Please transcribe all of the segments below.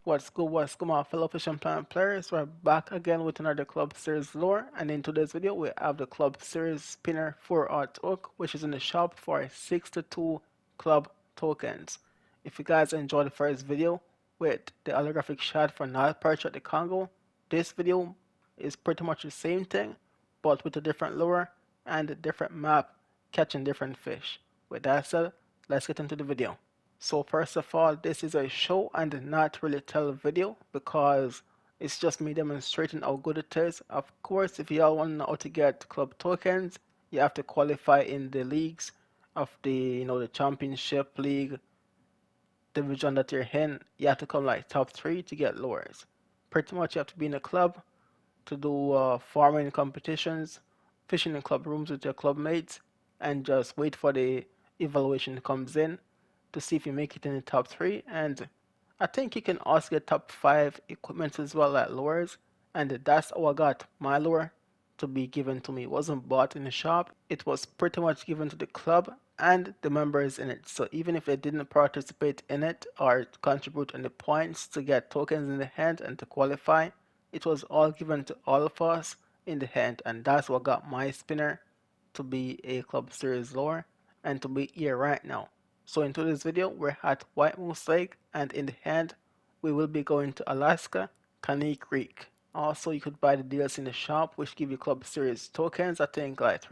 What's good, my fellow Fish and Planet players? We're back again with another Club Series lore, and in today's video, we have the Club Series Spinner 4 Art Hook, which is in the shop for 62 club tokens. If you guys enjoyed the first video with the holographic shot for Nile Perch at the Congo, this video is pretty much the same thing, but with a different lure and a different map catching different fish. With that said, let's get into the video. So first of all, this is a show and not really tell video because it's just me demonstrating how good it is. Of course, if you all want to know how to get club tokens, you have to qualify in the leagues of the championship league division that you're in. You have to come like top three to get lures. Pretty much you have to be in a club to do farming competitions, fishing in club rooms with your club mates, and just wait for the evaluation comes in to see if you make it in the top three. And I think you can also get top five equipment as well at lures. And that's how I got my lure to be given to me. It wasn't bought in the shop. It was pretty much given to the club and the members in it. So even if they didn't participate in it or contribute any points to get tokens in the hand and to qualify, it was all given to all of us in the hand. And that's what got my spinner to be a Club Series lure and to be here right now. So in today's video, we're at White Moose Lake, and in the hand, we will be going to Alaska, Caney Creek. Also, you could buy the deals in the shop, which give you Club Series tokens, I think like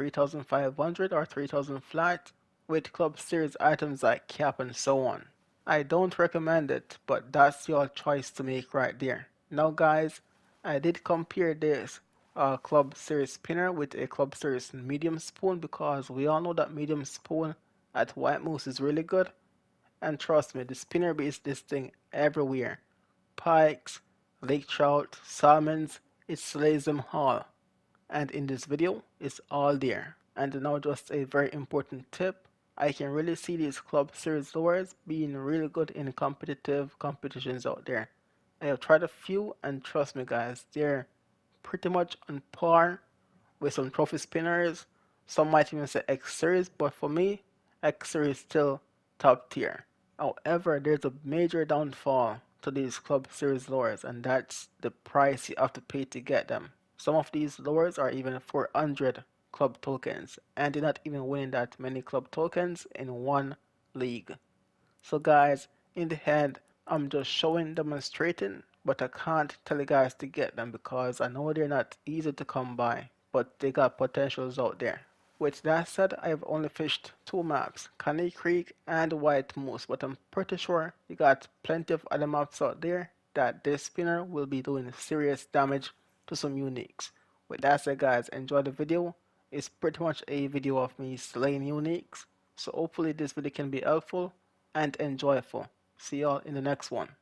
3,500 or 3,000 flat, with Club Series items like cap and so on. I don't recommend it, but that's your choice to make right there. Now guys, I did compare this Club Series spinner with a Club Series medium spoon because we all know that medium spoon at White Moose is really good. And trust me, the spinner beats this thing everywhere. Pikes, lake trout, salmons, it slays them all. And in this video, it's all there. And now just a very important tip. I can really see these Club Series lures being really good in competitive competitions out there. I have tried a few and trust me guys, they're pretty much on par with some trophy spinners. Some might even say X Series, but for me, X Series is still top tier. However, there's a major downfall to these Club Series lures, and that's the price you have to pay to get them. Some of these lures are even 400 club tokens, and you're not even winning that many club tokens in one league. So guys, in the end, I'm just showing, demonstrating, but I can't tell you guys to get them because I know they're not easy to come by, but they got potentials out there. With that said, I've only fished two maps, Caney Creek and White Moose, but I'm pretty sure you got plenty of other maps out there that this spinner will be doing serious damage to some uniques. With that said guys, enjoy the video. It's pretty much a video of me slaying uniques, so hopefully this video can be helpful and enjoyable. See y'all in the next one.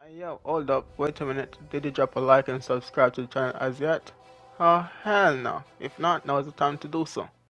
Yo, hold up, wait a minute. Did you drop a like and subscribe to the channel as yet? Oh, hell no. If not, now is the time to do so.